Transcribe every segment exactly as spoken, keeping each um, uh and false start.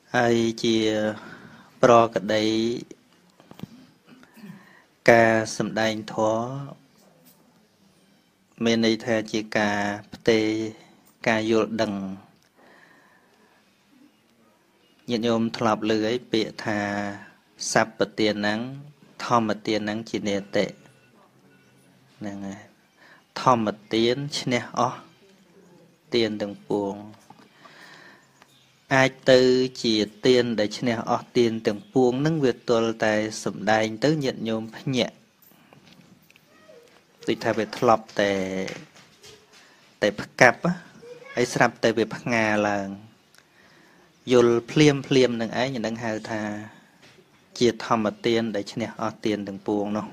ai chia pro cái đấy ca sầm đành thó bên đây theo chỉ ca tê ca vô đằng nhận nhôm thọp lưới bịa thà sắp bật tiền nắng thom bật tiền nắng chỉ nề tệ nè nghe thom bật tiền nè ó tiền từng buông ai tư chỉ tiền để nè ó tiền từng buông nâng việc tuần tại sầm đành tới nhận nhôm nhẹ tùy theo việc thọp tại tại cặp á ấy sắp tại việc ngà là vô phliêm phliêm nâng ấy nhưng hào thà chia thom mà tiền để cho nè ở tiền từng buông nó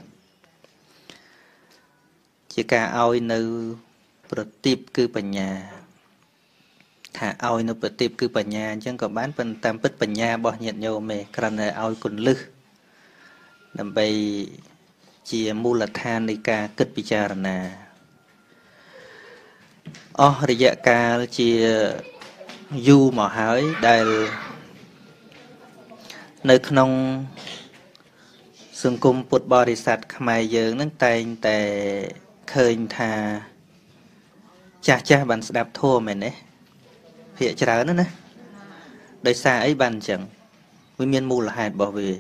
chỉ cả ao nơi bật tiếp cứ bẩn nhà thà ao nơi bật tiếp cứ bẩn nhà chẳng có bán bên tam bít bẩn nhà bỏ nhiệt nhiều mẹ cần là ao cồn lư làm bay chia mua là than đi cả kết bị cha nè ó rồi dạ cả chia du mà hỏi đây nơi không xung cung bột bò đi sạch khmai dương nâng tay tại khơi thà cha cha bạn đạp thua mày nè hiện trả nữa nè đời xa ấy bạn chẳng với miên mù là hạt bỏ về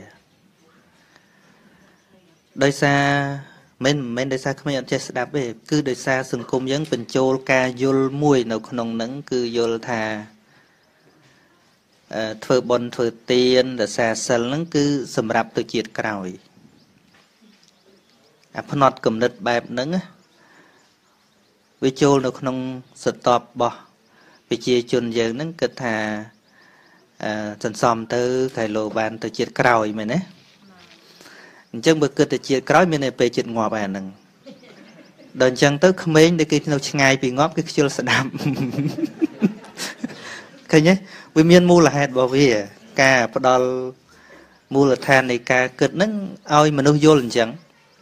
đời xa men men đời xa không nhận chết đạp về cứ đời xa xung cung giống bình châu ca vô mùi nào không nắng cứ vô thà thưa bon thưa tiền đời xa sân nắng cứ sầm rạp từ chiết cào à phun nọt cầm nứt bẹp nắng á với châu nó không stop bỏ vì chia chun giờ nắng cực thà dần xòm từ thầy lô bàn từ chiết cào mày nè chân bực cực từ chiết cào mình này về chiết ngọt à nằng đợt chân tới không mấy để kia nó ngay bị ngóp cái chưa sẽ đạp cái nhé vì miên mua là hạt bảo vệ ca bắt đầu mua là than này ca cực nắng oi mà nó vô lần chẳng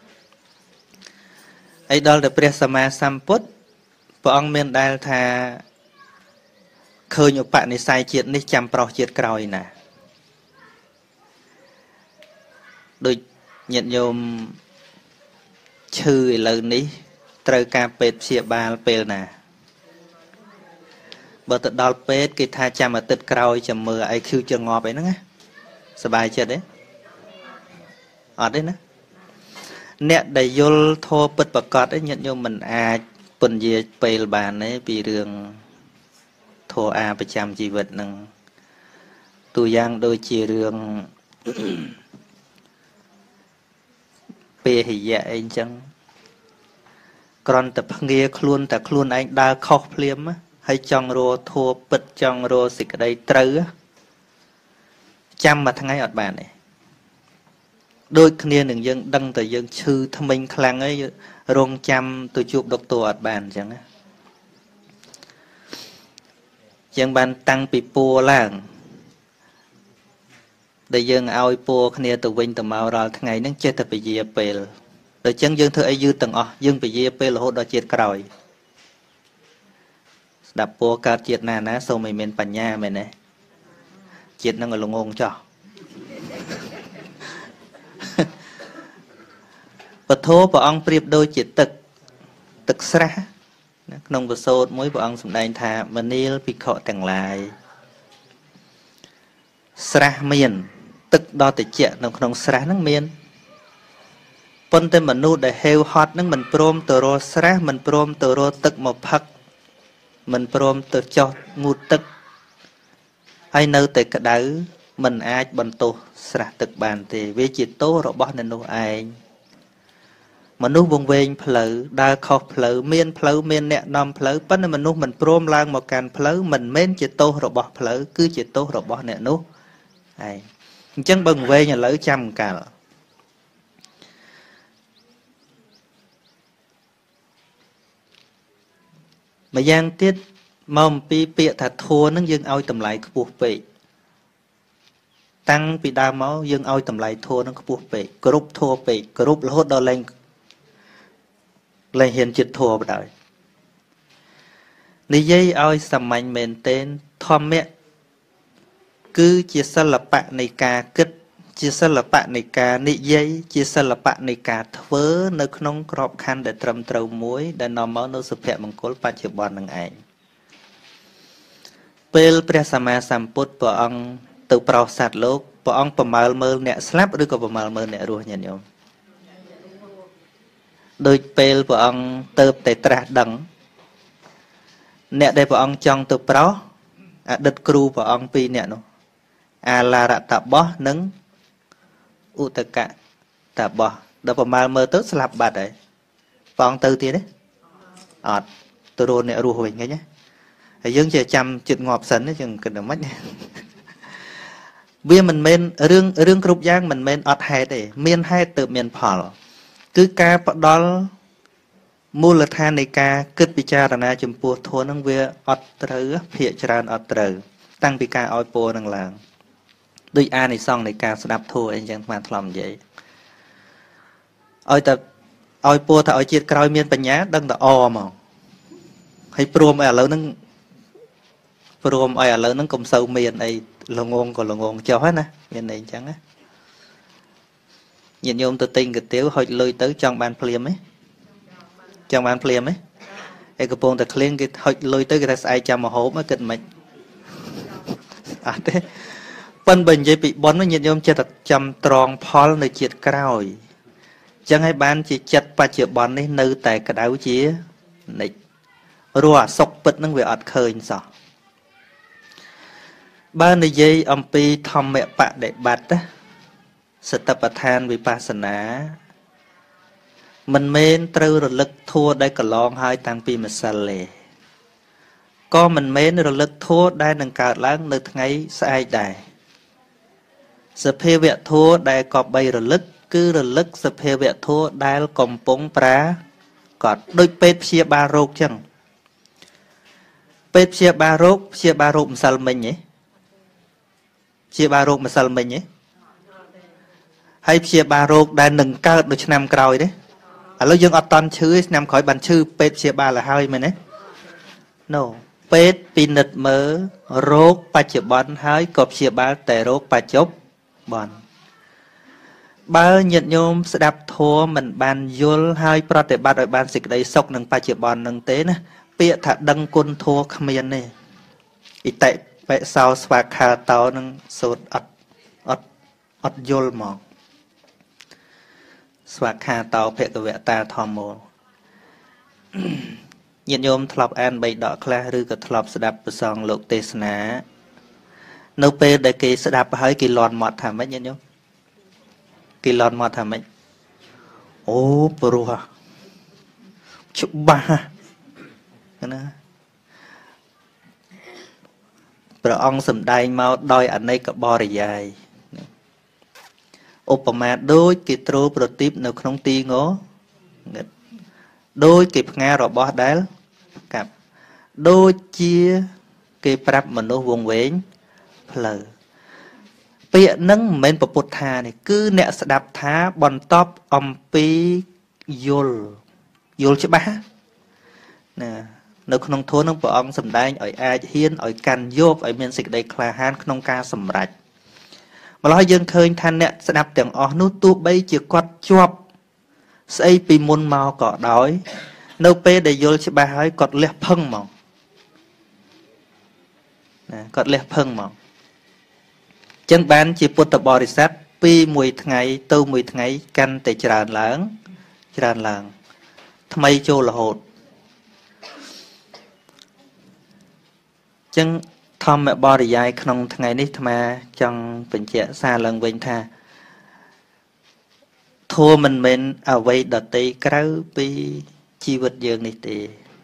ấy đó là presama samput vợ ông miền đài thà khơi nhục bạn này sai chuyện này chăm pro chuyện còi nè đôi nhận nhôm chư lần ní trời ca pet xịa ba pel nè bữa tự đào pet cái tha chăm mà tịt còi chầm mưa ai kêu chưa ngọt ấy nữa nghe sờ bài chưa đấy ở đấy nữa nè đầy vô thô bật bật cọt ấy nhận nhôm mình à phần gì pel bàn ấy bị đường thô aประจำជីវិតនឹងตัวอย่างដូចជារឿងពេលហិយៈអីចឹងក្រន់តែភ្ងាខ្លួនតែខ្លួនឯងដើរខុសភ្លាមហើយចង់រកធัวពិតចង់រកសេចក្តីត្រូវចាំមួយថ្ងៃអត់បានទេដូចគ្នានឹងយើងដឹងតែយើងឈឺថ្មិញខ្លាំងហើយរងចាំទៅជួបដុកទ័រអត់បានអញ្ចឹងណាយើងបានតាំងពីពួរឡើងដែលយើងឲ្យពួរគ្នាទៅវិញទៅមករាល់ថ្ងៃហ្នឹងចេះតែពជាពេលដល់ចឹងយើងធ្វើអីយឺតទាំងអស់យើងពជាពេលរហូតដល់ជាតិក្រោយស្ដាប់ពួរកើតជាតិណាណាសូមឲ្យមានបញ្ញាមែនទេជាតិហ្នឹងល្ងងចោះពធព្រះអង្គប្រៀបដូចជាទឹកទឹកស្រះក្នុងបទសូត្រមួយព្រះអង្គសម្ដែងថាមនាលភិក្ខុទាំងឡាយស្រះមានទឹកដ៏ត្រជាក់នៅក្នុងស្រះហ្នឹងមានប៉ុន្តែមនុស្សដែលហេវហត់ហ្នឹងមិនព្រមទៅរកស្រះមិនព្រមទៅរកទឹកមកផឹកមិនព្រមទៅចោះងូតទឹកហើយនៅតែក្តៅមិនអាចបន្ទោសស្រះទឹកបានទេវាជាទោសរបស់អ្នកនោះឯងមនុស្សវង្វេងផ្លូវដើរខុសផ្លូវមានផ្លូវមានអ្នកនាំផ្លូវប៉ុន្តែមនុស្សមិនព្រមឡើងមកកាន់ផ្លូវមិនមែនជាទោសរបស់ផ្លូវគឺជាទោសរបស់អ្នកនោះឯងអញ្ចឹងបើវង្វេងឥឡូវចាំកាលម្យ៉ាងទៀតមកអំពីពាក្យថាធัวនឹងយើងឲ្យតម្លៃខ្ពស់ពេកតាំងពីដើមមកយើងឲ្យតម្លៃធัวនឹងខ្ពស់ពេកគ្រប់ធัวពេកគ្រប់រហូតដល់ឡើងលែងហ៊ានចិត្តធัวបដ ாய் និយាយឲ្យសាមញ្ញមែនទែនធម្មៈ cứ chia sẻ là bạn này cả kết chia sẻ là bạn này cả nị dây chia sẻ là bạn này cả thớ nơi không crop khăn để trầm trầu muối để nó máu nó sụp hẹ bằng cối ba triệu bọn năng ảnh pelព្រះសម្មាសម្ពុទ្ធព្រះអង្គទៅប្រោសសត្វលោកព្រះអង្គប្រមើលមើលអ្នកស្លាប់ឬក៏ប្រមើលមើលអ្នករស់ញាតិញោមដូចពេលព្រះអង្គទៅតែត្រាស់ដឹងអ្នកដែលព្រះអង្គចង់ទៅប្រោសអតីតគ្រូព្រះអង្គពីរអ្នកនោះអាឡារតបោះនិងឧតកៈតបោះដល់ប្រមើលមើលទៅស្លាប់បាត់ហើយព្រះអង្គទៅទៀតទេអត់ទៅរស់អ្នករស់វិញឃើញទេហើយយើងជាចាំចិត្តងាប់សិនចឹងគិតតែមិនវាមិនមែនរឿងរឿងគ្រប់យ៉ាងមិនមែនអត់ហេតុទេមានហេតុទៅមានផលគឺការផ្ដល់មូលដ្ឋាននៃការគិតពិចារណាចំពោះធម៌នឹងវាអត់ត្រូវភាកច្រើនអត់ត្រូវតាំងពីការឲ្យពរនឹងឡើងដូចអានិសង្ឃនៃការស្ដាប់ធម៌អីចឹងស្មានធ្លាប់និយាយឲ្យតែឲ្យពរថាឲ្យជាតិក្រោយមានបញ្ញាដឹងតែអមកហើយព្រមឲ្យឥឡូវហ្នឹងព្រមឲ្យឥឡូវហ្នឹងកុំសូវមានអីល្ងងក៏ល្ងងចុះណាមានអីចឹងណាញាតិញោមទៅទិញកាទៀវហុចលុយទៅចង់បានភ្លាមទេចង់បានភ្លាមទេឯកំពុងតែឃ្លៀងគេហុចលុយទៅគេថាស្អែកចាំមកហូបគិតមិនអត់ទេប៉ុន្តែបើនិយាយពីប៉ុនញាតិញោមចិត្តតែចាំត្រង់ផលនៅជាតិក្រោយចឹងហើយបានជាចិត្តបច្ចុប្បន្ននេះនៅតែក្តៅជានិច្ចរស់អាសុខពិតនឹងវាអត់ឃើញសោះបើនិយាយអំពីធម្មបដិបត្តិសតិប្បដ្ឋានវិបស្សនាមិនមែនត្រូវរលឹកធัวដែលកន្លងហើយតាំងពីម្សិលទេក៏មិនមែនរលឹកធัวដែលនឹងកើតឡើងនៅថ្ងៃស្អែកដែរសភាវៈធัวដែលក៏បីរលឹកគឺរលឹកសភាវៈធัวដែលកំពុងប្រាកដដូចពេទ្យព្យាបាលរោគចឹងពេទ្យព្យាបាលរោគព្យាបាលរោគម្សិលមិញហ៎ព្យាបាលរោគម្សិលមិញហ៎ហើយព្យាបាលរោគដែលនឹងកើតនៅឆ្នាំក្រោយទេឥឡូវយើងអត់តន់ឈឺឆ្នាំក្រោយបានឈឺពេទ្យព្យាបាលទៅហើយមែនទេ No ពេទ្យពិនិត្យមើលរោគបច្ចុប្បន្នហើយក៏ព្យាបាលតែរោគបច្ចុប្បន្នបើញាតិញោមស្ដាប់ធម៌មិនបានយល់ហើយប្រតិបត្តិឲ្យបានសេចក្តីសុខនឹងបច្ចុប្បន្ននឹងទេណាពាក្យថាដឹងគុណធម៌គ្មានទេអិតិបិសោស្វាខាតោនឹងសូត្រអត់អត់អត់យល់មកស្វាខាតោភគវតាធម្មោញាតិញោមធ្លាប់អានបីដកខ្លះឬក៏ធ្លាប់ស្ដាប់ព្រះសង្ឃលោកទេសនានៅពេលដែលគេស្ដាប់ហើយគេលន់មាត់ថាម៉េចញាតិញោមគេលន់មាត់ថាម៉េចអូព្រោះច្បាស់ណាព្រះអង្គសម្ដែងមកដោយអនេកបរិយាយឧបមាដូចគេទ្រប្រទីបនៅក្នុងទីងងឹតដូចគេផ្ងារបស់ដែលកាប់ដូចជាគេប្រាប់មនុស្សវង្វេងផ្លូវពាក្យហ្នឹងមិនមែនពពុទ្ធថានេះគឺអ្នកស្ដាប់ថាបន្ទាប់អំពីយល់យល់ច្បាស់ណានៅក្នុងធម៌នឹងព្រះអង្គសម្ដែងឲ្យអាចហ៊ានឲ្យកាន់យកឲ្យមានសេចក្តីក្លាហានក្នុងការសម្រេចម្ល៉េះយើងឃើញថាអ្នកស្ដាប់ទាំងអស់នោះទោះបីជាគាត់ជាប់ស្អីពីមុនមកក៏ដោយនៅពេលដែលយល់ច្បាស់ហើយគាត់លះផឹងមកណាគាត់លះផឹងមកចឹងបានជាពុទ្ធបរិស័ទពីមួយថ្ងៃទៅមួយថ្ងៃកាន់តែច្រើនឡើងច្រើនឡើងថ្មីចូលរហូតចឹងធម្មបរិយាយក្នុងថ្ងៃនេះអាត្មាចង់បញ្ជាក់សារឡើងវិញថាធម៌មិនមែនអ្វីដតីក្រៅពីជីវិតយើងនេះទេ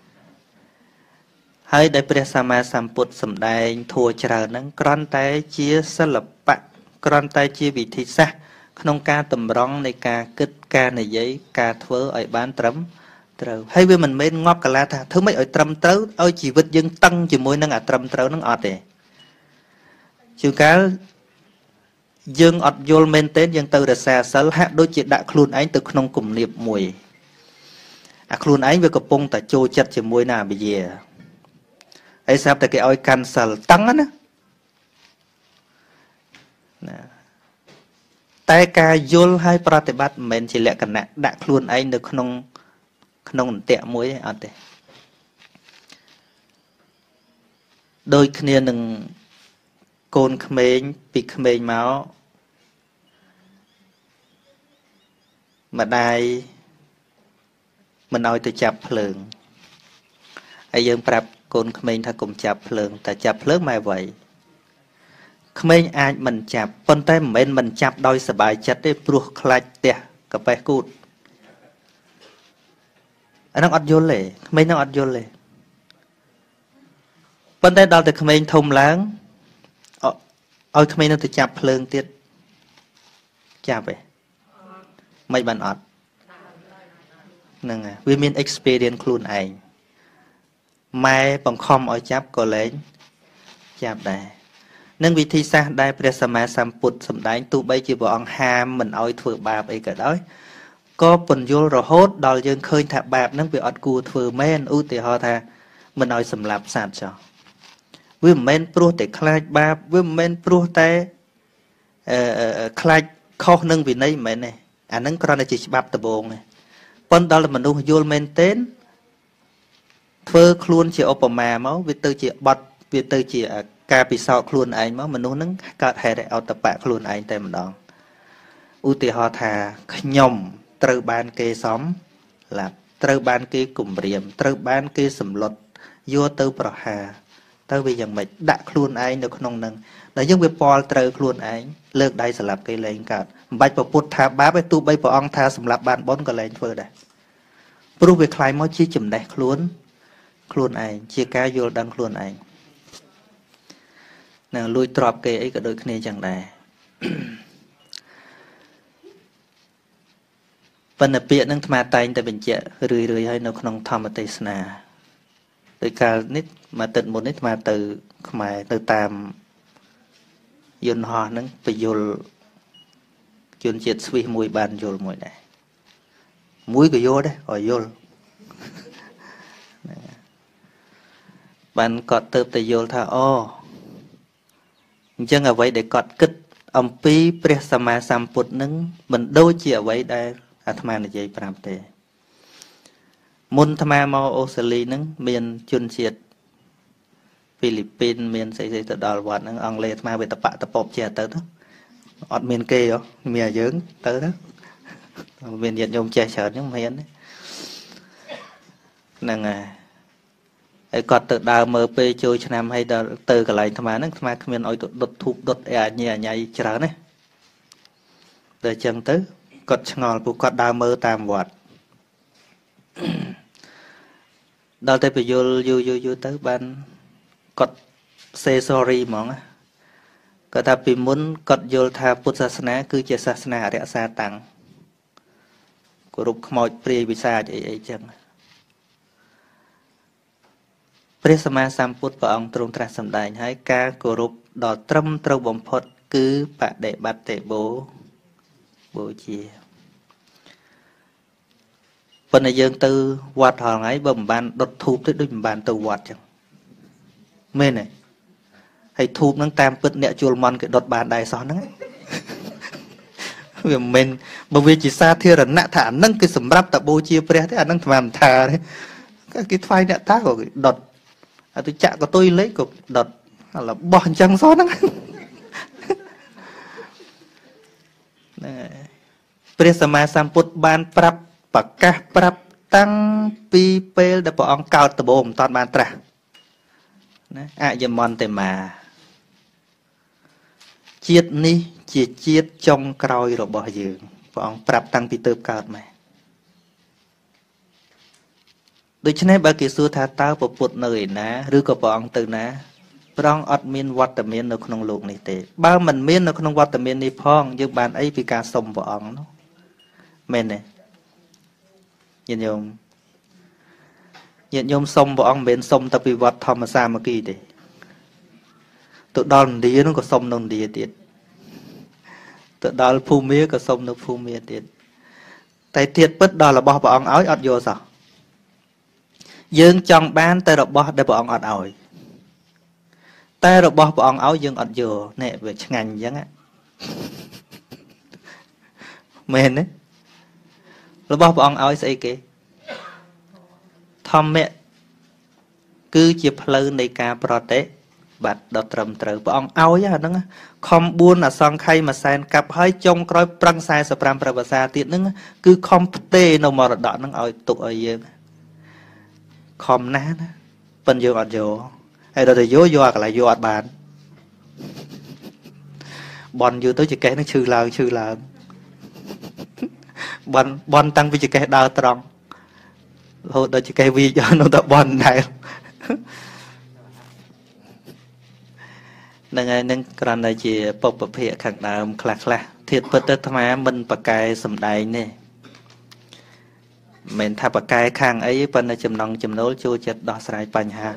ហើយដែលព្រះសម្មាសម្ពុទ្ធសម្ដែងធម៌ច្រើនហ្នឹងគ្រាន់តែជាសិល្បៈគ្រាន់តែជាវិធីសាស្ត្រក្នុងការតម្រង់នៃការគិតការនិយាយការធ្វើឲ្យបានត្រឹមត្រូវហើយវាមិនមែនងាប់កាលាថាធ្វើម៉េចឲ្យត្រឹមត្រូវឲ្យជីវិតយើងតឹងជាមួយនឹងអាត្រឹមត្រូវនឹងអត់ទេជួនកាលយើងអត់យល់មែនទេយើងទៅរសាសិលហាក់ដូចជាដាក់ខ្លួនឯងទៅក្នុងគំនាបមួយអាខ្លួនឯងវាកំពុងតែចូលចិត្តជាមួយនឹងអវិជ្ជាហើយស្រាប់តែគេឲ្យកាន់សិលតឹងណាแต่การយល់ให้ប្រតិបត្តិមិនមែនជាលក្ខណៈដាក់ខ្លួនឯងនៅក្នុងក្នុងអន្ទាក់មួយទេអត់ទេដូចគ្នានឹងកូនក្មេងពីក្មេងមកម្ដាយមិនឲ្យទៅចាប់ភ្លើងហើយយើងប្រាប់កូនក្មេងថាកុំចាប់ភ្លើងតែចាប់ភ្លើងម៉ែໄວក្មេងអាចមិនចាប់ប៉ុន្តែមិនមែនមិនចាប់ដោយសบายចិត្តទេព្រោះខ្លាចផ្ទះកាប៉េះគូតអានឹងអត់យល់ទេក្មេងនឹងអត់យល់ទេប៉ុន្តែដល់តែក្មេងធំឡើងឲ្យក្មេងនឹងទៅចាប់ភ្លើងទៀតចាប់ទេមិនបានអត់ហ្នឹងហើយវាមាន experience ខ្លួនឯងម៉ែបង្ខំឲ្យចាប់ក៏លែងចាប់ដែរនឹងវិធីសាស្ត្រដែលព្រះសម្មាសម្ពុទ្ធសម្ដែងទោះបីជាព្រះអង្គហាមមិនឲ្យធ្វើបាបអីក៏ដោយក៏ពន្យល់រហូតដល់យើងឃើញថាបាបហ្នឹងវាអត់គួរធ្វើមែនឧទាហរណ៍ថាមិនឲ្យសម្លាប់សត្វចោលវាមិនមែនព្រោះតែខ្លាចបាបវាមិនមែនព្រោះតែអឺខ្លាចខុសនឹងវិន័យមិនមែនទេអាហ្នឹងគ្រាន់តែជាច្បាប់ដំបូងទេប៉ុន្តែដល់មនុស្សយល់មែនទេធ្វើខ្លួនជាឧបមាមកវាទៅជាបត់វាទៅជាការពិសោធន៍ខ្លួនឯងមកមនុស្សហ្នឹងកើតហេតុអតបៈខ្លួនឯងតែម្ដងឧទាហរណ៍ថាខ្ញុំត្រូវបានគេសំឡាប់ត្រូវបានគេគំរាមត្រូវបានគេសម្លុតយកទៅប្រហារទៅវាយ៉ាងម៉េចដាក់ខ្លួនឯងនៅក្នុងហ្នឹងដល់យើងវាពលត្រូវខ្លួនឯងលើកដៃសម្លាប់គេលែងកើតមិនបាច់ប្រពុតថាបាបទេទោះបីព្រះអង្គថាសម្លាប់បានបុណ្យក៏លែងធ្វើដែរព្រោះវាคล้ายមកជាចំណេះខ្លួនខ្លួនឯងជាការយល់ដឹងខ្លួនឯងណាលួចទ្របគេអីក៏ដូចគ្នាចឹងដែរប៉ុន្តែពាក្យនឹងអាត្មាតែងតែបញ្ជាក់រឿយរឿយហើយនៅក្នុងធម្មទេសនាដោយកាលនេះមកទឹកមុននេះអាត្មាទៅខ្មែរទៅតាមយន្តហោះហ្នឹងទៅយល់ជនជាតិស្វីសមួយបានយល់មួយដែរមួយក៏យល់ដែរក៏យល់បានគាត់ទៅទៅយល់ថាអូអញ្ចឹងអ្វីដែលគាត់គិតអំពីព្រះសម្មាសម្ពុទ្ធនឹងមិនដូចជាអ្វីដែលអាត្មានិយាយប្រាប់ទេមុនអាត្មាមកអូស្ត្រាលីហ្នឹងមានជនជាតិហ្វីលីពីនមានស្អីស្អីទៅដល់វត្តហ្នឹងអង់គ្លេសអាត្មាវាតបតពពជាទៅទៅអត់មានគេហ៎មានតែយើងទៅទៅមានញាតិញោមចេះច្រើនហ្នឹងមិនហ៊ានហ្នឹងហើយហើយគាត់ទៅដើរមើលពេលចូលឆ្នាំហើយដល់ទៅកន្លែងអាត្មាហ្នឹងអាត្មាគ្មានឲ្យទៅដុតធូបដុតអីអាញ៉ៃអាញ៉ៃច្រើនណាតែអញ្ចឹងទៅគាត់ឆ្ងល់ពួកគាត់ដើរមើលតាមវត្តដល់តែពយល់យូរយូរយូរទៅបានគាត់ say sorry ហ្មងគាត់ថាពីមុនគាត់យល់ថាពុទ្ធសាសនាគឺជាសាសនារក្សាតាំងគោរពខ្មោចព្រាយវិសាចអីអីចឹងព្រះសម្មាសម្ពុទ្ធព្រះអង្គទ្រង់ត្រាស់សម្ដែងហើយការគោរពដ៏ត្រឹមត្រូវបំផុតគឺបដិបត្តិបូបូជាប៉ុន្តែយើងទៅវត្តរាល់ថ្ងៃបើមិនបានដុតធូបទៅដូចមិនបានទៅវត្តចឹងមែនទេហើយធូបហ្នឹងតាមពិតអ្នកជួលមន់គេដុតបានដែរសោះហ្នឹងវាមិនមែនបើវាជាសាធារណៈថាអាហ្នឹងគឺសម្រាប់តបូជាព្រះទេអាហ្នឹងស្មានថាទេគេថ្វាយអ្នកតាក៏គេដុតហើយទៅចាក់កតុយលេខក៏ដុតរបស់អញ្ចឹងសោះហ្នឹងហ្នឹងព្រះសម្មាសម្ពុទ្ធបានប្រាប់ប្រកាសប្រាប់តាំងពីពេលដែលព្រះអង្គកើតដំបូងមិនតាន់បានត្រាស់ណាអយមន្តេមាជាតិនេះជាជាតិចុងក្រោយរបស់យើងព្រះអង្គប្រាប់តាំងពីទើបកើតមកដូច្នេះបើគេសួរថាតើពពុទ្ធនៅឯណាឬក៏ព្រះអង្គទៅណាព្រះអង្គអត់មានវត្តមាននៅក្នុងโลกនេះទេបើមិនមាននៅក្នុងវត្តមាននេះផងយើងបានអីពីការសុំព្រះអង្គនោះមែនទេញាតិញោមញាតិញោមសុំព្រះអង្គមិនមែនសុំតែពីវត្តធម្មសាមគ្គីទេទៅដល់ឥណ្ឌានោះក៏សុំនៅឥណ្ឌាទៀតទៅដល់ភូមាក៏សុំនៅភូមាទៀតតែទៀតពិតដល់របស់ព្រះអង្គឲ្យអត់យកសោះយើងចង់បានតែរបស់ដែលព្រះអង្គអត់ឲ្យតែរបស់ព្រះអង្គឲ្យយើងអត់យកនេះវាឆ្ងាញ់អញ្ចឹងមែនទេរបស់ព្រះអង្គឲ្យស្អីគេធម្មៈគឺជាផ្លូវនៃការប្រតិបត្តិដ៏ត្រឹមត្រូវព្រះអង្គឲ្យអាហ្នឹងខំបួនអសង្ខ័យមួយសែនកាប់ហើយចុងក្រោយប្រឹងសែសិបប្រាំប្រវត្តិសាទៀតហ្នឹងគឺខំផ្ទេនៅមរតកហ្នឹងឲ្យទុកឲ្យយើងខំណាស់ណាប៉ិនយើងអត់យកហើយដល់តែយកយកអាកន្លែងយកអត់បានបនយូរទៅចកេះនឹងឈឺឡើងឈឺឡើងបនបនតាំងពីចកេះដើរត្រង់រហូតដល់ចកេះវីចនៅតែបនដែរនឹងហើយនឹងគ្រាន់តែជាពុព្វភាកខាងដើមខ្លះខ្លះធៀបពិតទៅអាត្មាមិនប្រកែសំដែងទេមិនថាប្រកែខាងអីប៉ុន្តែចំណងចំណូលចូលចិត្តដោះស្រាយបញ្ហា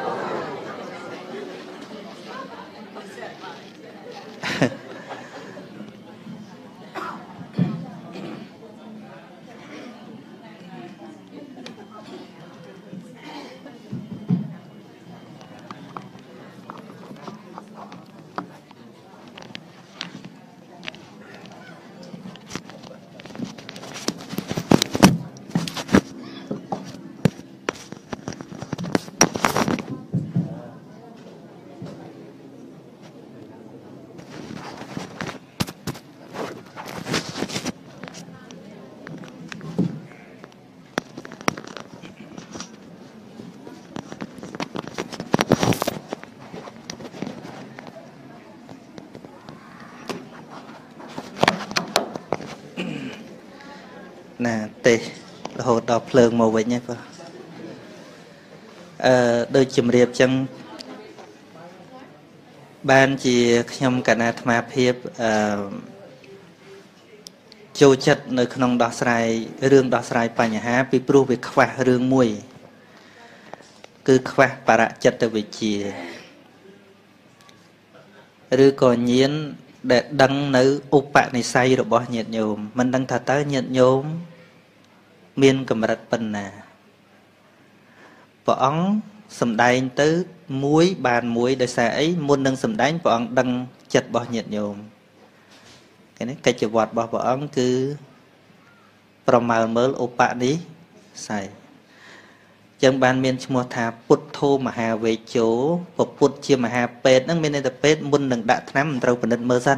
ណាទេរហូតដល់ភ្លើងមកវិញហ្នឹងបងអឺដូចជំរាបចឹងបានជាខ្ញុំកណាអាត្មាភាពអឺចូលចិត្តនៅក្នុងដោះស្រាយរឿងដោះស្រាយបញ្ហាពីព្រោះវាខ្វះរឿងមួយគឺខ្វះបរចិត្តវិជ្ជាឬក៏ញាណដែលដឹងនៅឧបនិស្ស័យរបស់ញាតិញោមមិនដឹងថាតើញាតិញោមមានកម្រិតប៉ុណ្ណាព្រះអង្គសំដែងទៅមួយបានមួយដោយសារអីមុននឹងសំដែងព្រះអង្គដឹងចិត្តរបស់ញាតិញោមគេនេះកិច្ចវត្តរបស់ព្រះអង្គគឺប្រមាលមើលឧបនិស្ស័យចឹងបានមានឈ្មោះថាពុទ្ធោមហាវេជោពពុទ្ធជាមហាពេទ្យហ្នឹងមានន័យថាពេទ្យមុននឹងដាក់ថ្នាំមិនត្រូវពិនិត្យមើលសិន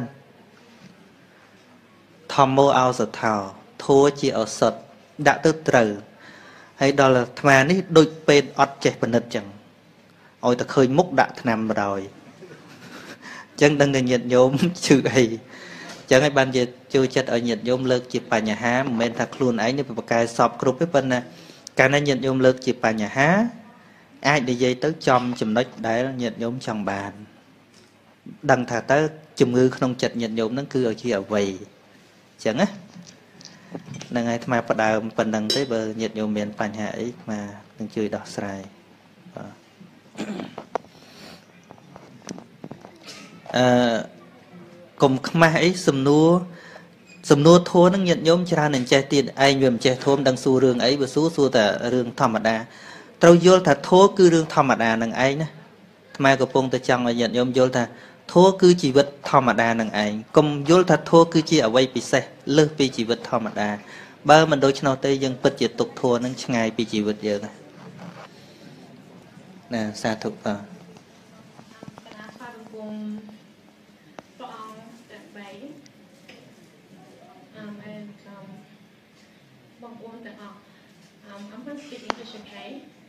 ធម្មោឱសថោធัวជាឱសថដាក់ទៅត្រូវហើយដល់អាត្មានេះដូចពេទ្យអត់ចេះពិនិត្យចឹងឲ្យតែឃើញមុខដាក់ថ្នាំបដ ாய் ចឹងដឹងតែញាតិញោមឈឺអីចឹងហើយបានជាចូលចិត្តឲ្យញាតិញោមលើកជាបញ្ហាមិនមែនថាខ្លួនឯងនេះប្រកែសពគ្រប់ទេប៉ុន្តែកាលណាញាតិញោមលើកជាបញ្ហាអាចនិយាយទៅចំចំណុចដែលញាតិញោមចង់បានដឹងថាតើជំងឺក្នុងចិត្តញាតិញោមហ្នឹងគឺឲ្យជាអ្វីអញ្ចឹងណាហ្នឹងហើយអាត្មាផ្ដើមប៉ុណ្្នឹងទេបើញាតិញោមមានបញ្ហាអីអាត្មានឹងជួយដោះស្រាយបាទអឺកុំខ្មាស់អីសំណួរសំណួរធัวនឹងញាតិញោមច្រើននឹងចេះទៀតឯងវាមិនចេះធំដឹងសួររឿងអីបើសួរសួរតែរឿងធម្មតាត្រូវយល់ថាធัวគឺរឿងធម្មតានឹងឯងណាអាត្មាកំពុងតែចង់ឲ្យញាតិញោមយល់ថាធัวគឺជីវិតធម្មតានឹងឯងកុំយល់ថាធัวគឺជាអ្វីពិសេសលើសពីជីវិតធម្មតាបើមិនដូច្នោះទេយើងពិតជាទុកធัวនឹងឆ្ងាយពីជីវិតយើងណាសាធុបាទ Um, I'm going to speak English, okay?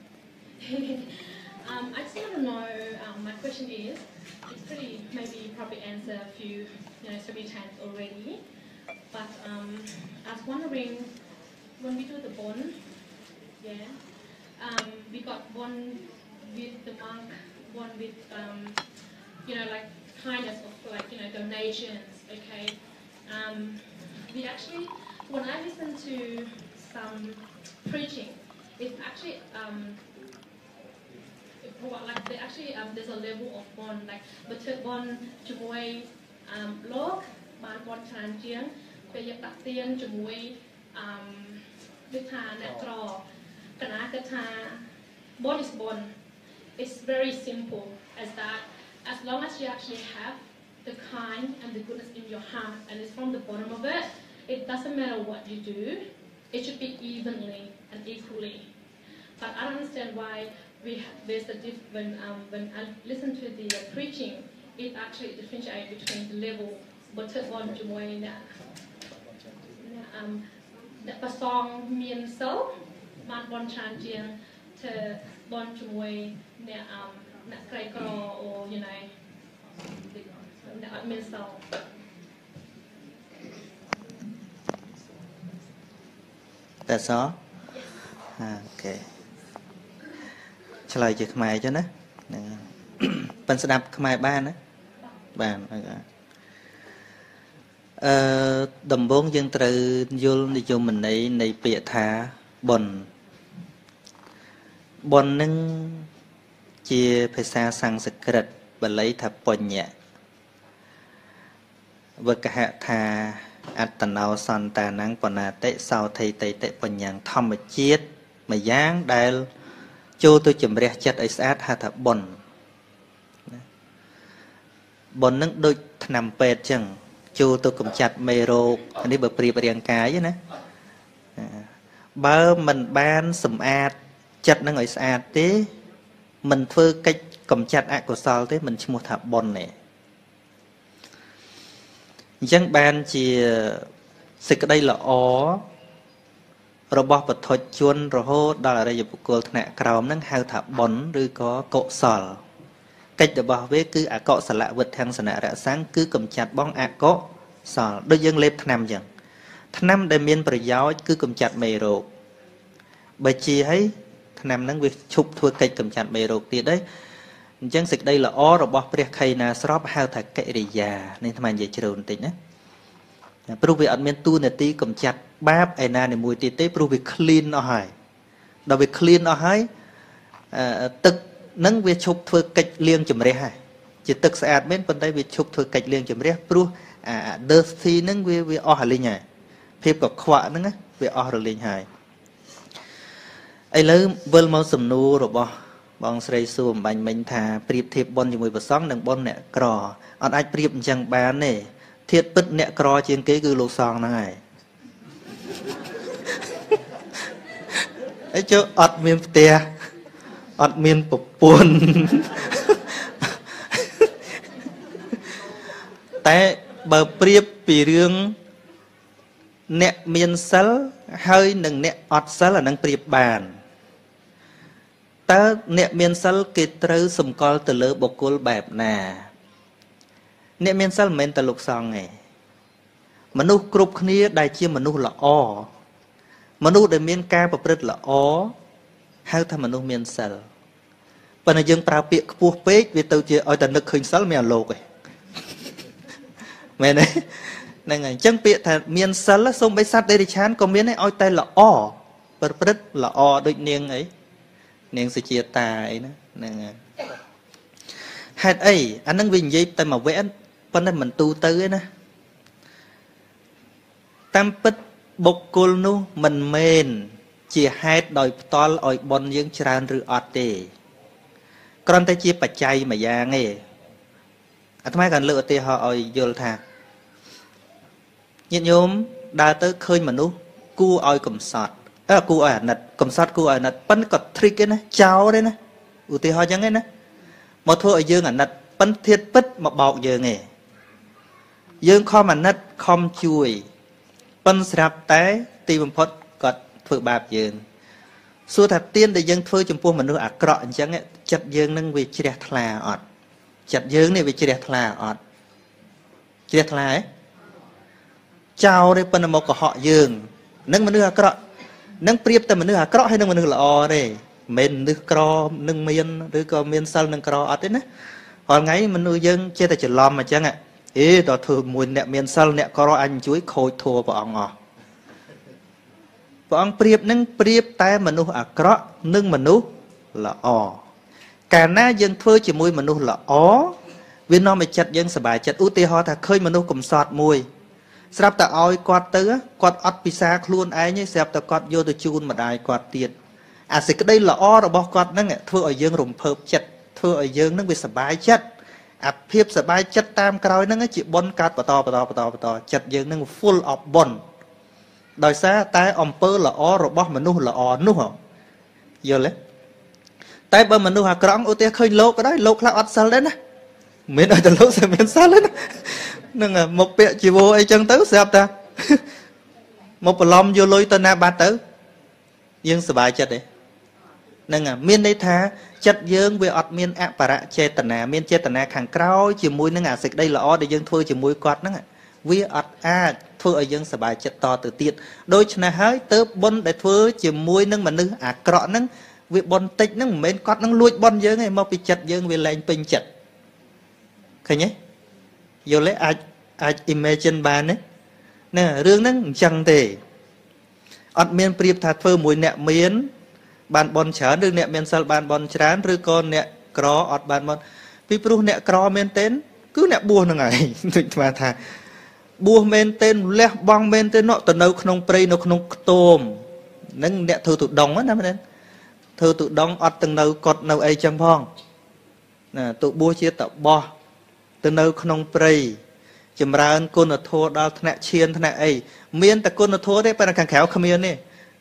um, I just want to know, um, my question is, it's pretty, maybe you probably answered a few, you know, so many times already, but um, I was wondering, when we do the bond, yeah, um, we got one with the monk, one with, um, you know, like kindness of, like, you know, donations, okay? Um, we actually, when I listen to some preaching, it's actually um, like they actually um, there's a level of bond like but bond ជាមួយលោកបានបន់ច្រើនជាងពេលយកដាក់ទៀនជាមួយអឺដូចថាអ្នកក្រកណាគិតថា bond is bond it's very simple as that as long as you actually have the kind and the goodness in your heart, and it's from the bottom of it. It doesn't matter what you do. It should be evenly and equally. But I don't understand why we have, there's a diff when um, when I listen to the uh, preaching, it actually differentiates between the level but third one to more in that um that the song mean so man bon chan jiang to bon to more ne um na krai kro or you know that mean so that's all okay ឆ្លើយជាខ្មែរចឹងណាប៉ិនស្ដាប់ខ្មែរបានណាបានអឺដំបូងយើងត្រូវយល់និយមន័យនៃពាក្យថាបុណ្យបុណ្យនឹងជាភាសាសំស្ក្រឹតបាលីថាបញ្ញៈវកហថាអត្តណោសន្តានំបណាតិសោថេតិតិបញ្ញធម្មជាតិមួយយ៉ាងដែលចូលទៅជំរះចិត្តឲ្យស្អាតហៅថាបុណ្យបុណ្យនឹងដូចថ្នាំពេទ្យចឹងចូលទៅកម្ចាត់មេរោគនេះបើប្រៀបរាងកាយណាបើមិនបានសម្អាតចិត្តនឹងឲ្យស្អាតទេមិនធ្វើកិច្ចកម្ចាត់អកុសលទេមិនឈ្មោះថាបុណ្យទេអញ្ចឹងបានជាសេចក្តីល្អរបស់ពុទ្ធជនរហូតដល់អរិយបុគ្គលថ្នាក់ក្រោមនឹងហៅថាបុណ្យឬក៏កុសលកិច្ចរបស់វាគឺអកុសលវិធាំងសនៈរស័ងគឺកម្ចាត់បងអកុសលដូចយើងលេបថ្នាំអញ្ចឹងថ្នាំដែលមានប្រយោជន៍គឺកម្ចាត់មេរោគបើជាឲ្យថ្នាំហ្នឹងវាឈប់ធ្វើកិច្ចកម្ចាត់មេរោគទៀតđấyអញ្ចឹងសេចក្តីល្អរបស់ព្រះខៃណាស្របហៅថាកិរិយានេះថ្មនិយាយជ្រៅបន្តិចណាព្រោះវាអត់មានតួនាទីកម្ចាត់បាបឯណានីមួយទៀតទេព្រោះវា clean អស់ហើយដល់វា clean អស់ហើយទឹកនឹងវាឈប់ធ្វើកិច្ចលាងជំរះហើយជាទឹកស្អាតមែនប៉ុន្តែវាឈប់ធ្វើកិច្ចលាងជំរះព្រោះអា dirty ហ្នឹងវាវាអស់រលីងហើយភាពកខ្វក់ហ្នឹងវាអស់រលីងហើយឥឡូវវិលមកសំណួររបស់បងស្រីសួរអំបញ្ញមិញថាប្រៀបធៀបបុណ្យជាមួយព្រះសង្ឃនិងបុណ្យអ្នកក្រអត់អាចប្រៀបអញ្ចឹងបានទេធាតុពិតអ្នកក្រជាងគេគឺលោកសង្ឃហ្នឹងហើយអីចុះអត់មានផ្ទះអត់មានប្រពន្ធតែបើប្រៀបពីរឿងអ្នកមានសិលហើយនឹងអ្នកអត់សិលអានឹងប្រៀបបានតើអ្នកមានសិលគេត្រូវសម្គាល់ទៅលើបុគ្គលបែបណាអ្នកមានសិលមិនមែនតែលោកសង្ឃទេមនុស្សគ្រប់គ្នាដែលជាមនុស្សល្អមនុស្សដែលមានការប្រព្រឹត្តល្អហៅថាមនុស្សមានសិលប៉ុន្តែយើងប្រើពាក្យខ្ពស់ពេកវាទៅជាឲ្យតែនឹកឃើញសិលមានអាលោកឯងមែនទេហ្នឹងហើយអញ្ចឹងពាក្យថាមានសិលសូម្បីសត្វដេរិឆានក៏មានឲ្យតែល្អប្រព្រឹត្តល្អដូចនាងអីនាងសុជាតាអីណាហ្នឹងហើយហេតុអីអាហ្នឹងវានិយាយតែមួយវគ្គប៉ុន្តែមិនទូទៅទេណាតាមពិតបុគ្គលនោះមិនមែនជាហេតុដោយផ្ទាល់ឲ្យបុណ្យយើងច្រើនឬអត់ទេគ្រាន់តែជាបច្ច័យមួយយ៉ាងទេអាត្មាក៏លើកឧទាហរណ៍ឲ្យយល់ថាញាតិញោមដើរទៅឃើញមនុស្សគួរឲ្យកំសត់អើគួរឲ្យអាណិតកំសត់គួរឲ្យអាណិតប៉ិនក៏ trick ទេណាចោលទេណាឧទាហរណ៍អញ្ចឹងទេណាមកធ្វើឲ្យយើងអាណិតប៉ិនធាតពិតមកបោកយើងទេយើងខំអាណិតខំជួយប៉ិនស្រាប់តែទីបំផុតគាត់ធ្វើបាបយើងសួរថាទានដែលយើងធ្វើចំពោះមនុស្សអាក្រក់អញ្ចឹងចិត្តយើងនឹងវាជ្រះថ្លាអត់ចិត្តយើងនេះវាជ្រះថ្លាអត់ជ្រះថ្លាហ៎ចោលទេប៉ុន្តែមកកុហកយើងនឹងមនុស្សអាក្រក់នឹងប្រៀបតែមនុស្សអាក្រក់ហើយនឹងមនុស្សល្អទេមិនមនុស្សក្រនឹងមានឬក៏មានសិលនឹងក្រអត់ទេណារាល់ថ្ងៃមនុស្សយើងចេះតែច្រឡំអញ្ចឹងអេដល់ធ្វើមួយអ្នកមានសិលអ្នកក្រអញជួយខូចធัวព្រះអង្គអស់ព្រះអង្គប្រៀបនឹងប្រៀបតែមនុស្សអាក្រក់និងមនុស្សល្អកាលណាយើងធ្វើជាមួយមនុស្សល្អវានាំឲ្យចិត្តយើងសប្បាយចិត្តឧទាហរណ៍ថាឃើញមនុស្សកំសត់មួយស្រាប់តែឲ្យគាត់ទៅគាត់អត់ពិសាខ្លួនឯងទេស្រាប់តែគាត់យកទៅជូនម្ដាយគាត់ទៀតអាសេចក្តីល្អរបស់គាត់ហ្នឹងធ្វើឲ្យយើងរំភើបចិត្តធ្វើឲ្យយើងនឹងវាសប្បាយចិត្តអាភាពសบายចិត្តតាមក្រោយហ្នឹងជាបុណ្យកើតបន្តបន្តបន្តបន្តចិត្តយើងហ្នឹង full of បុណ្យដោយសារតែអំពើល្អរបស់មនុស្សល្អនោះយល់ទេតែបើមនុស្សអាក្រក់ឧទាហរណ៍ឃើញលោកក៏ដោយលោកខ្លះអត់សិលដែរណាមិនឲ្យតែលោកតែមានសិលទេណាហ្នឹងមកពាក់ជីវរអីចឹងទៅស្រាប់តាមកបន្លំយកលុយទៅណាបាត់ទៅយើងសប្បាយចិត្តទេហ្នឹងមានន័យថាចិត្តយើងវាអត់មានអបរៈចេតនាមានចេតនាខាងក្រោយជាមួយនឹងអាសេចក្តីល្អដែលយើងធ្វើជាមួយគាត់ហ្នឹងវាអត់អាចធ្វើឲ្យយើងសប្បាយចិត្តតទៅទៀតដូច្នេះហើយទៅបុណ្យដែលធ្វើជាមួយនឹងមនុស្សអាក្រក់ហ្នឹងវាបុណ្យតិចហ្នឹងមិនមែនគាត់នឹងលួចបុណ្យយើងទេមកពីចិត្តយើងវាលែងពេញចិត្តឃើញទេយល់ទេអាចអាច imagine បានទេណារឿងហ្នឹងអញ្ចឹងទេអត់មានប្រៀបថាធ្វើមួយអ្នកមានបានបនច្រើនឬអ្នកមានសិលបានបនច្រើនឬក៏អ្នកក្រអត់បានបនពីព្រោះអ្នកក្រមែនទែនគឺអ្នកបួសហ្នឹងហើយដូចស្មានថាបួសមែនទែនលះបង់មែនទែនទៅនៅក្នុងព្រៃនៅក្នុងខ្ទមហ្នឹងអ្នកធ្វើទុដងណាមែនធ្វើទុដងអត់ទាំងនៅកត់នៅអីចឹងផងណាទៅបួសជាតបោះទៅនៅក្នុងព្រៃចម្រើនគុណធម៌ដល់ថ្នាក់ឈានថ្នាក់អីមានតែគុណធម៌ទេប៉ុន្តែខាងក្រៅគ្មានទេ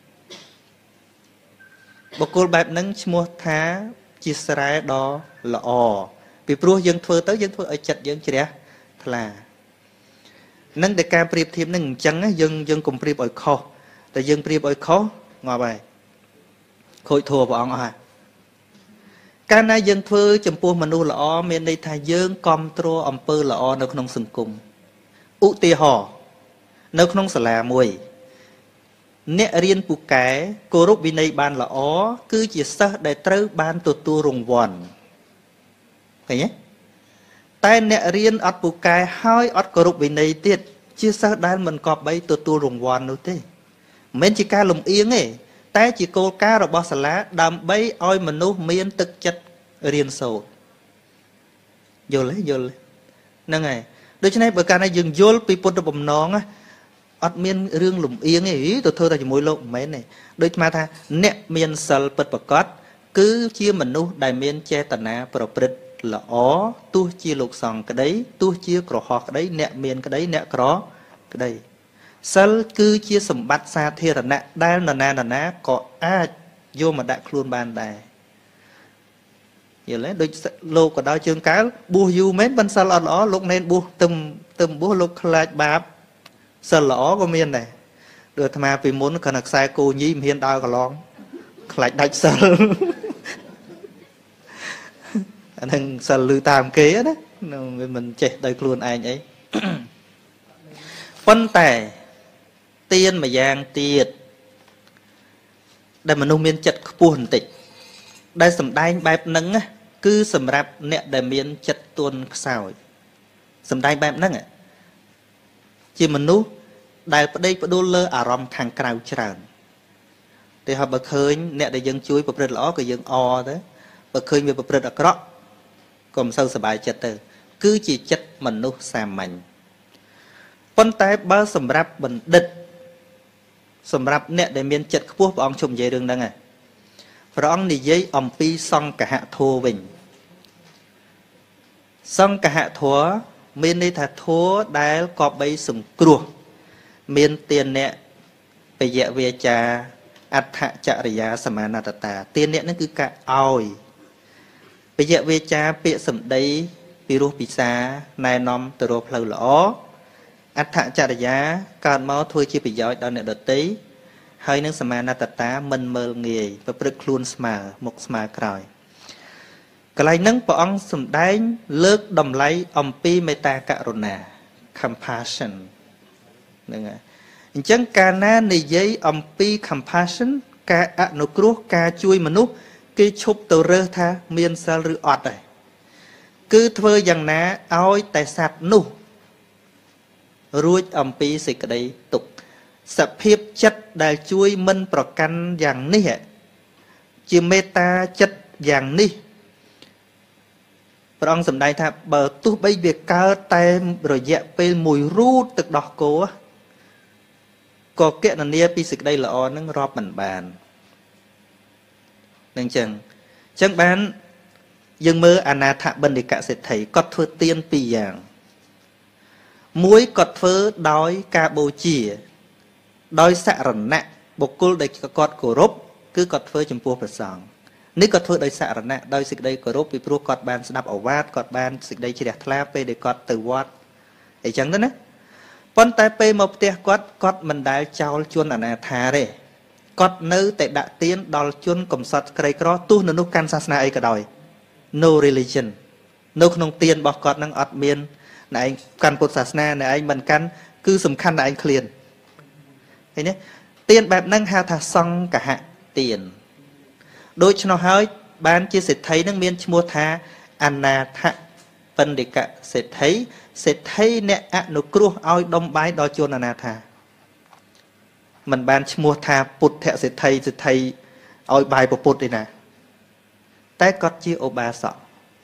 បុគ្គលបែបហ្នឹងឈ្មោះថាជាស្រែដ៏ល្អពីព្រោះយើងធ្វើទៅយើងធ្វើឲ្យចិត្តយើងជ្រះថ្លានឹងតែការប្រៀបធៀបហ្នឹងអញ្ចឹងយើងយើងកុំប្រៀបឲ្យខុសតែយើងប្រៀបឲ្យខុសងាប់ហើយខូចធัวព្រះអង្គអស់ហើយកាលណាយើងធ្វើចំពោះមនុស្សល្អមានន័យថាយើងគ្រប់គ្រងអំពើល្អនៅក្នុងសង្គមឧទាហរណ៍នៅក្នុងសាលាមួយអ្នករៀនពូកែគោរពវិន័យបានល្អគឺជាសិស្សដែលត្រូវបានទទួលរង្វាន់ឃើញទេតែអ្នករៀនអត់ពូកែហើយអត់គោរពវិន័យទៀតជាសិស្សដែលមិនគប្បីទទួលរង្វាន់នោះទេមិនមែនជាការលំអៀងទេតែជាគោលការណ៍របស់សាលាដើម្បីឲ្យមនុស្សមានទឹកចិត្តរៀនសូត្រយល់ទេយល់ហ្នឹងហើយដូច្នេះបើកាលណាយើងយល់ពីពុទ្ធបំណងអត់មានរឿងលំអៀងទេទៅធ្វើតែជាមួយលោកមិនមែនទេដូចស្មាថាអ្នកមានសិលពិតប្រាកដគឺជាមនុស្សដែលមានចេតនាប្រព្រឹត្តល្អទោះជាលោកសង្ឃក្តីទោះជាក្រហមក្តីអ្នកមានក្តីអ្នកក្រក្តីសិលគឺជាសម្បត្តិសាធារណៈដែលនរណានរណាក៏អាចយកមកដាក់ខ្លួនបានដែរយល់ទេដូចលោកក៏ដល់ជើងកើបួសយូរមែនមិនសិលអត់ល្អលោកណែនបួសទឹមទឹមបួសលោកខ្លាចបាបសិលល្អក៏មានដែរដូចអាត្មាពីមុនគ្រាន់តែខ្សែគោញីមិនហ៊ានដើរកន្លងខ្លាចដាច់សិលអានឹងសិលលឺតាមគេណាវាមិនចេះដោយខ្លួនឯងអីប៉ុន្តែទៀនមួយយ៉ាងទៀតដែលមនុស្សមានចិត្តខ្ពស់បន្តិចដែលសំដែងបែបហ្នឹងគឺសម្រាប់អ្នកដែលមានចិត្តទន់ខ្សោយសំដែងបែបហ្នឹងជាមនុស្សដែលប្តេជ្ញាផ្ដួលលើអារម្មណ៍ខាងក្រៅច្រើនតែហើយបើឃើញអ្នកដែលយើងជួយប្រព្រឹត្តល្អក៏យើងអទៅបើឃើញវាប្រព្រឹត្តអាក្រក់ក៏មិនសូវសប្បាយចិត្តទៅគឺជាចិត្តមនុស្សសាមញ្ញប៉ុន្តែបើសម្រាប់បណ្ឌិតសម្រាប់អ្នកដែលមានចិត្តខ្ពស់ព្រះអង្គជុំនិយាយរឿងហ្នឹងហើយព្រះអង្គនិយាយអំពីសង្កហធម៌វិញសង្កហធម៌មានន័យថាធម៌ដែលគប្បីសង្គ្រោះមានទានៈបយៈវាចាអដ្ឋចរិយាសមាណតតាទានៈហ្នឹងគឺការឲ្យបយៈវាចាពាក្យសម្ដីពីរោះពិសាណែនាំទៅរកផ្លូវល្អអដ្ឋចរិយាកើតមកធ្វើជាប្រយោជន៍ដល់អ្នកដទៃហើយនឹងសមាណតតាមិនមើលងាយប្រព្រឹត្តខ្លួនស្មើមុខស្មើក្រោយកន្លែងហ្នឹងព្រះអង្គសម្ដែងលើកតម្លៃអំពីមេត្តាករុណា compassion ហ្នឹងហើយអញ្ចឹងកាលណានិយាយអំពី compassion ការអនុគ្រោះការជួយមនុស្សគេឈប់ទៅរើសថាមានសិលឬអត់ដែរគឺធ្វើយ៉ាងណាឲ្យតែសត្វនោះរួចអំពីសេចក្តីទុក្ខសភាពចិត្តដែលជួយមិនប្រកាន់យ៉ាងនេះជាមេត្តាចិត្តយ៉ាងនេះព្រះអង្គសម្ដែងថាបើទោះបីវាកើតតែរយៈពេលមួយរូតទឹកដោះគោក៏គណនាពីសេចក្តីល្អនឹងរាប់មិនបាននឹងចឹងចឹងបាន dương mơ anatha bên để cả sẽ thấy cọt phơ tiên pi dạng muối cọt phơ đói ca bồ chìa đói xạ rần nạ bộc cul để cọt cổ rốt cứ cọt phơ chấm pua phải sòng nếu cọt phơ đói xạ rần nạ đói xịt đây cổ rốt bị pro cọt bàn snap ở vát cọt bàn xịt đây chỉ đẹp thla pe để cọt từ vát ấy chẳng đó nè pon tai pe một tia cọt cọt mình đã trao chuôn anatha đấy cọt nữ tại đại tiên đòi chuôn cầm sắt cây cỏ tu nô can sa na ấy cả đòi no religion no không tiền bọc cọt năng ọt miên này can Phậtศาสนา này anh mình can cứ sầm khăn là anh clean thế nhé tiền bạc năng hao thà xong cả hạ tiền đôi cho nó hơi bán chia sẻ thấy năng miên mua tha anna tha phân để cả sẽ thấy sẽ thấy nè ạ nó cua ao đông bái đo chuôn anna tha mình ban mua tha put thẹ sẽ thấy sẽ thấy ao bài của put đây nè té cọt chia ô ba sọ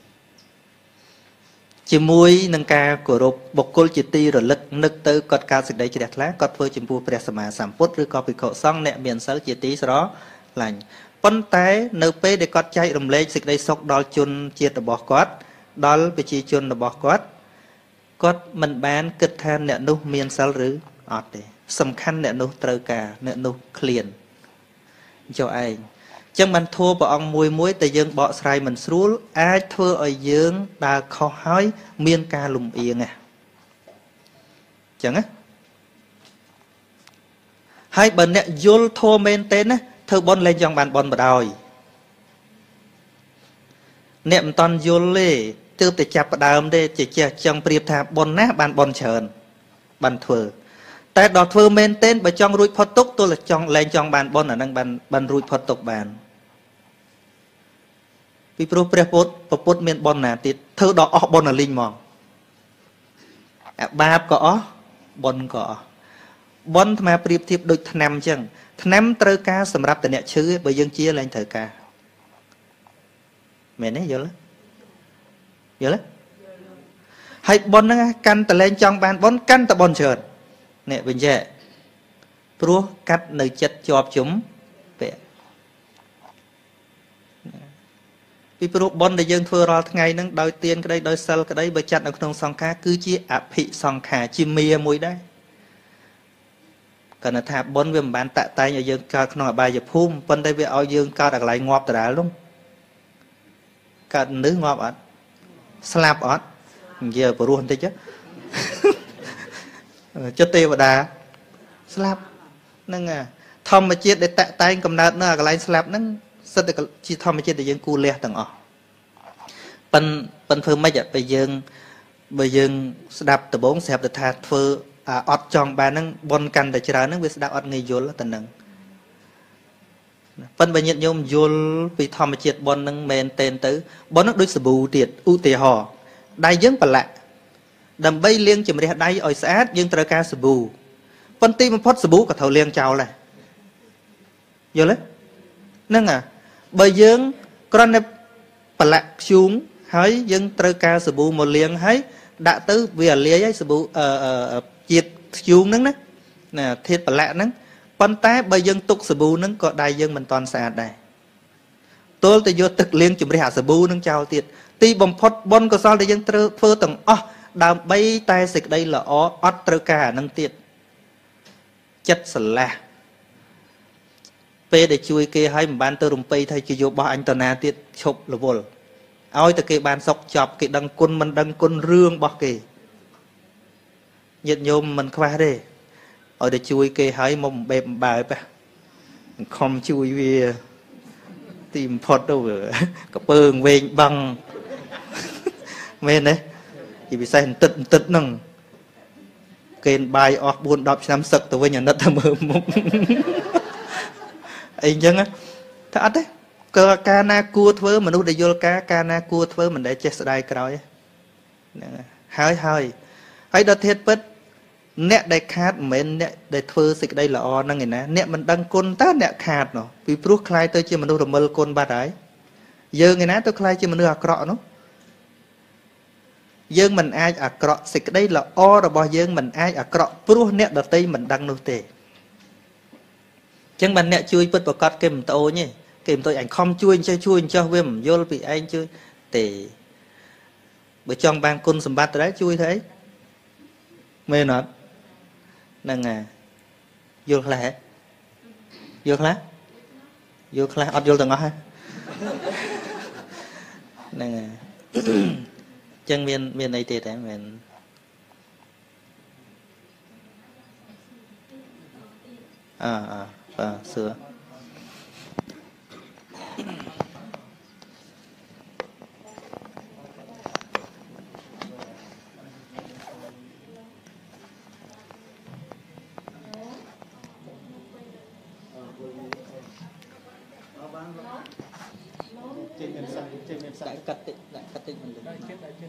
chỉ muối nâng ca của rộp bọc côn chỉ ti rồi lực nực tới cọt ca dịch đấy chỉ đẹp lá cọt phơi chìm bùa bẹt sầm sầm phút rồi cọt bị khổ xong nè miền sớ chỉ tí sau đó lành pon té nợ pe để cọt chạy rầm lê dịch đấy sọc đo chun chia từ bọc cọt đo bị chi chun từ bọc cọt cọt mình bán kịch than nè nu miền sớ rứ ọt để sầm khăn nè nu trơ cả nè nu clean cho ai chẳng mình thua vào ông mùi muối tại dương bỏ sài mình xuống ai thưa ở dương đã khó hỏi miên ca lùm yên à chẳng á hai bên nè vô thua men tên á thưa bon lên trong bàn bon mà đòi nệm toàn vô lê tiêu để chập đàm đây chỉ chỉ trong priệp thà bon nát bàn bon chờn bàn thừa tại đọt thưa men tên và trong rụi phật túc tôi là trong lên trong bàn bon ở năng bàn bàn rụi phật túc bàn vì pro prepot prepot miền bon nà tiệt thơ đỏ óc bon là linh mòn ba có bon có bon mà priệp thiệp đôi năm chăng năm trơ ca sầm rạp tại nẹt chữ bởi dân chia lên thời ca mẹ nói giờ lắm giờ lắm hay bon nó căn ta lên trong bàn bon căn ta bon chợt nè bình dễ pro cắt nơi chất chọp chúng vẽ vì pro bon để dân thưa ra ngày nâng đòi tiền cái đây đòi sell cái đấy bởi chặt ở trong song cá cứ chia áp thị song khả chi mía mùi đấy cần là thả bon về bán tạ tay ở dân cao không bài giờ phum bên đây về ao dương cao đặt lại ngọt đã luôn cả nữ ngọt ở slap ở giờ pro hơn thế chứ chất tiêu và đá slap nâng à thom mà chết để tạ tay cầm nát nó cái lại slap nâng rất là chỉ thom mà chết để dân cu lẹ tầng ở bên bên phương mấy giờ bây giờ bây giờ đạp từ bốn xẹp từ thà phơ à ọt tròn ba nâng bon căn để chờ nâng biết đạp ọt ngay vô là tầng nâng bên bây giờ nhôm vô vì thom mà chết bon nâng men tên tới bon nó đối xử bù tiệt ưu tề hò đại dân bà lạ đầm bay liên chỉ mà đây ở xã dương trời ca sờ bù, phân tim một phút sờ bù cả thầu liên chào này, giờ lấy, nâng à, bây dương con này bật lạc xuống, hãy dương trời ca sờ bù một liên hãy đã tới về liên ấy sờ bù ờ chiết xuống nâng đấy, nè thiệt bật lạc nâng, phân tay bây dương tục sờ bù nâng có đại dương mình toàn xã đây, tôi tự vô thực liên chỉ mà hạ sờ bù nâng chào tiệt, ti bầm phốt bon có sao để dương trời phơ tầng đàm bay tay xịt đây là ó ót trơ cả năng tiệt chất sờ la pe để chui kia hay mà ban tơ rùm pay thay chỉ vô bao anh tờ na tiệt chụp là vô ôi từ kia ban sọc chọc cái đăng quân mình đăng quân rương bao kì nhiệt nhôm mình qua đây ở để chui kia hay mông bẹp bài pa không chui về tìm phật đâu vừa có bơng về bằng men đấy chỉ bị sai tịt tịt nằng kênh bài ọt buồn đọc năm sực từ với nhà đất thầm mơ mộng anh chân á thật đấy cơ ca na cua thưa mình nuôi để vô cá ca na cua thưa mình để chết đai còi hơi hơi hay đó thiết bứt nẹt đại khát mình nẹt đại thưa xịt đây là o năng người nè nẹt mình đăng côn tá nẹt khát nó vì pruh khai tôi chỉ mình nuôi rồi mơ côn ba đấy giờ người nè tôi khai chỉ mình nuôi cọ nó dương mình ai à cọ xịt đây là o rồi bao dương mình ai à cọ pruh nẹt đợt tây mình đăng nuôi tề chẳng mình nẹt chui bứt vào cọt kìm tôi nhỉ kìm tôi ảnh không chui chơi chui cho viêm vô bị anh chơi tề bởi trong ban côn sầm bát đấy chui thấy mê nó nâng à vô là vô lá vô lá ọt vô tầng ngõ ha nâng à chân miền miền này tề đấy miền à à à sửa đại cắt tịnh đại cắt tịnh mình đại chết đại chết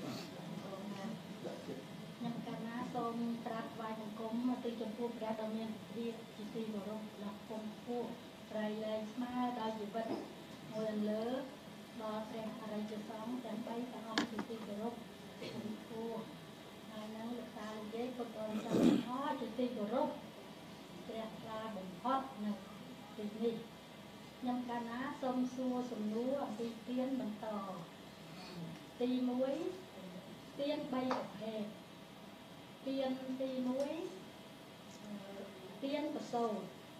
nhân căn á tôm trát vai thành công mà từ trong phu ra đầu miền đi chỉ ti vào đâu là công phu trai lên mà đào gì vậy ngồi lần lỡ đo xem ai chơi sóng chẳng bay cả ông chỉ ti vào đâu công phu ai năng lực ta dễ có con trong họ chỉ ti vào đâu trẻ ra bùng hót này thì đi nhân căn á sông xua sông lúa đi tiên bằng tàu ti muối tiên bay ở hè tiên ti muối tiên bờ sầu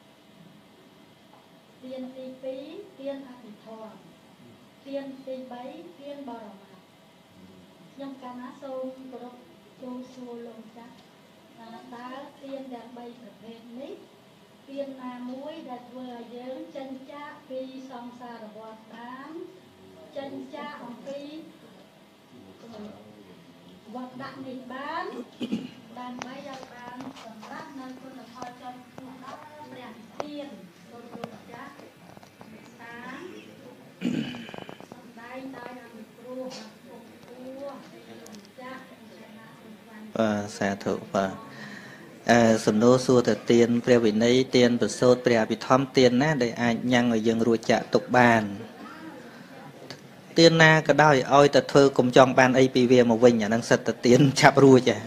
tiên ti pí tiên ác bị thò tiên ti bấy tiên bò mà nhân căn á sông có đâu châu xua lông chắc ta tiên đang bay ở hè nít tiên na muối đặt vừa dưỡng chân cha phi song xa rồi bọt đám chân cha ông phi vật đạn nghịch bán đàn bay ra bán tầm rác nơi con là thôi cho nó đèn tiên rồi rồi cha sáng đây đây là một cua một cua cha và xả thụ và sầm nô xua từ tiền pre vị nấy tiền bật sốt pre bị thom tiền ná để ai nhang ở dân ruột chạ tục bàn tiền na cái đôi oi tật thơ cùng chọn bàn a pê vê một vinh nhà năng sật tật tiền chạp ruột chả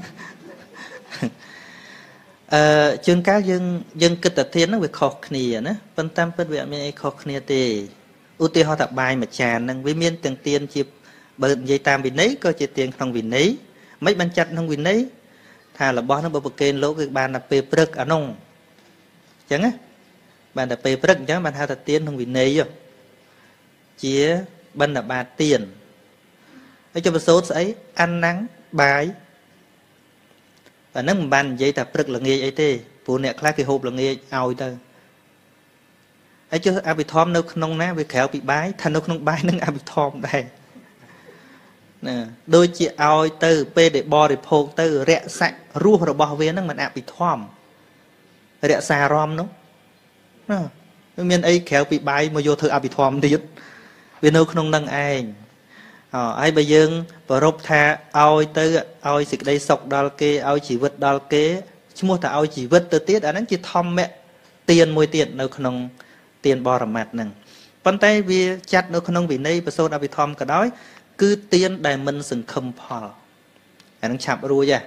chương cá dân dân kịch tật tiền nó bị khó khăn nữa phân tâm phân viện miền khó khăn tê ưu tiên họ tập bài mà tràn năng với miền từng tiền chỉ bận dây tam vị nấy có chỉ tiền không vị nấy mấy ban chặt không vị nấy thà là bó nó bơ kê lỗ cái bàn là pê prực ở nông chẳng á bàn là pê prực chẳng bàn hai thật tiền không vì nấy rồi chia bên là ba tiền ấy cho một số ấy ăn nắng bài và nếu mà bàn giấy tập prực là nghe ấy tê phụ nè khác cái hộp là nghe ao tơ ấy chứ ai bị thom đâu không ná bị khéo bị bái thành đâu không bái nâng ai bị thom đây nè đôi chị ao từ p để bo để phô từ rẽ sạch ruột rồi bỏ về nó mình áp bị thom rẽ xa rom nó nó miền ấy khéo bị bay mà vô thử áp bị thom đi vì đâu không nâng ai ai bây giờ và rộp tha ao từ ao xịt đây sọc đal kê ao chỉ vật đal kế chứ mua thà ao chỉ vật từ tiết ở nó chỉ thom mẹ tiền môi tiền đâu không tiền bò rầm mặt nè bàn tay vì chặt đâu không bị này và sâu đã bị thom cả đói cứ tiên đại mình sừng khâm phò anh chạm ruồi vậy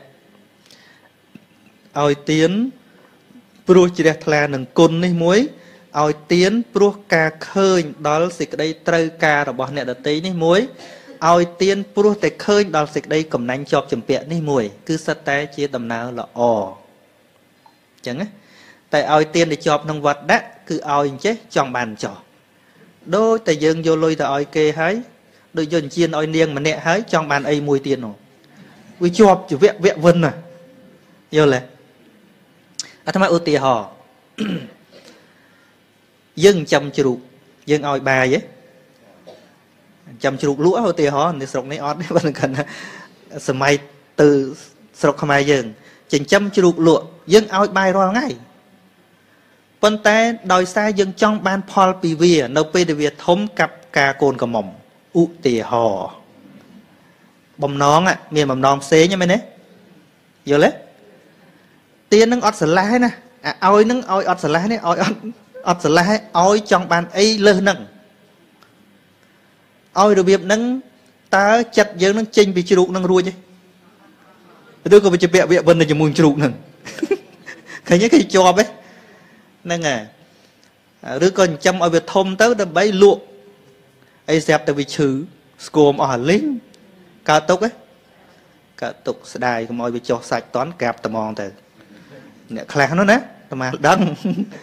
oi tiến ruồi chỉ đẹp là nâng côn này muối oi tiến ruồi cà khơi đó xịt đây trâu cà rồi bỏ nẹt ở tí này muối oi tiến ruồi để khơi đó xịt đây cầm nanh chọc chầm bẹ này muối cứ sát tay chia tầm nào là ò chẳng á tại oi tiên để chọc nông vật đó cứ oi chết chọn bàn trò đôi tại dương vô lôi tại oi kê hái đôi dân chiên oi niêng mà nẹ hái trong bàn ấy mùi tiền rồi vì chọp chỉ vẹn vẹn vân à yêu lệ à thầm ưu tì họ dân chăm chục dân oi bài ấy chăm chục lúa ưu tì họ thì sọc này ót đấy vẫn cần sờ may từ sọc không ai dân chỉnh chăm chục lúa dân oi bài rồi ngay phân tay đòi xa dân trong ban Paul pê nâu pê để việt thống cặp cà cồn cả mỏng ụ tì hò bầm nón á miền bầm nón xế nha mấy nè giờ lấy tiền nâng ọt sờ lá nè à oi nâng oi ọt sờ lá nè oi ọt ọt sờ lá oi trong bàn ấy lơ nâng oi được việc nâng ta chặt giờ nâng chênh bị chịu nâng ruồi chứ tôi có bị chụp bẹ bẹ vân là chỉ muốn chịu nâng cái nhớ cái cho bé nâng à đứa con chăm ở việc thôm tới đâm bấy luộc ấy dẹp tại vì chữ Scum ở lính cao tốc ấy cao tốc đài của mọi bị cho sạch toán kẹp tầm mòn từ nè khá nó nè mà đăng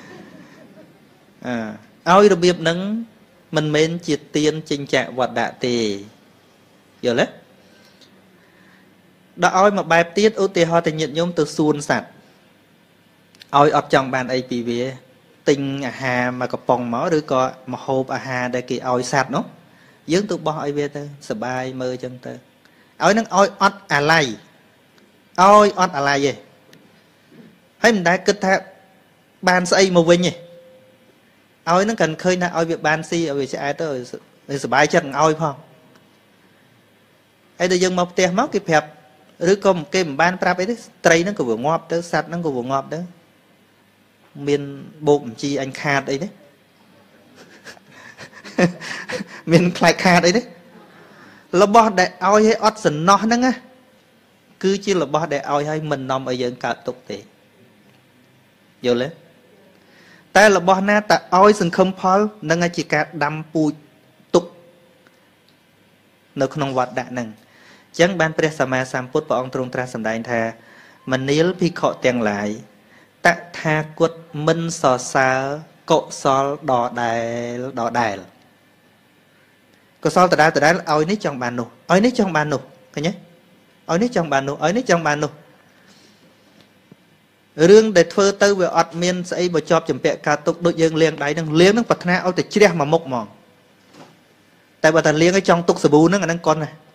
à ôi đặc biệt nâng mình men triệt tiên trình trạng vật đạ tì giờ đấy đã ôi mà bài tiết ưu tiên họ tình nhận nhóm từ xuân sạch ôi ập trong bàn ấy vì vì tình à hà mà có bồng máu đứa có mà hộp à hà để kỳ ôi sạch nó dưỡng tụ bỏ ai về tơ sợ bài mơ chân tơ ôi nó ôi ót à lay ôi ót à lay gì hay mình đã kết thép bàn xây một vinh nhỉ ôi nó cần khơi na ôi việc bàn si ở vì sẽ ai tới sợ bài chân ôi không ấy tôi dừng một tiền móc kịp hẹp rồi có một cái bàn prap ấy tray nó có vừa ngọt tới sạch nó có vừa ngọt đó miền bụng chi anh khát đấy đấy miền khai khát đấy đấy là bỏ để oi hay ót sần nó nâng á cứ chỉ là bỏ để oi hay mình nằm ở dân cả tục thì vô lên ta là bỏ na ta oi sần không phơi nâng chỉ cả đâm pui tục nó không vật đã nâng chẳng banព្រះសម្មាសម្ពុទ្ធព្រះអង្គទ្រង់ត្រាស់សម្ដែងថាមនាលភិក្ខុទាំងឡាយតថាគតមិនសរសើរកុសលដដែលដដែលកុសលដដែលដដែលឲ្យនេះចង់បាននោះឲ្យនេះចង់បាននោះឃើញទេឲ្យនេះចង់បាននោះឲ្យនេះចង់បាននោះរឿងដែលធ្វើទៅវាអត់មានស្អីបើជាប់ចម្ពាក់ការទុកដូចយើងលាងដៃនឹងលាងនឹងប្រាថ្នាឲ្យតែជ្រះមួយមុខហ្មងតែបើតែលាងឲ្យចង់ទុកសាប៊ូនឹងអានឹងកុនណា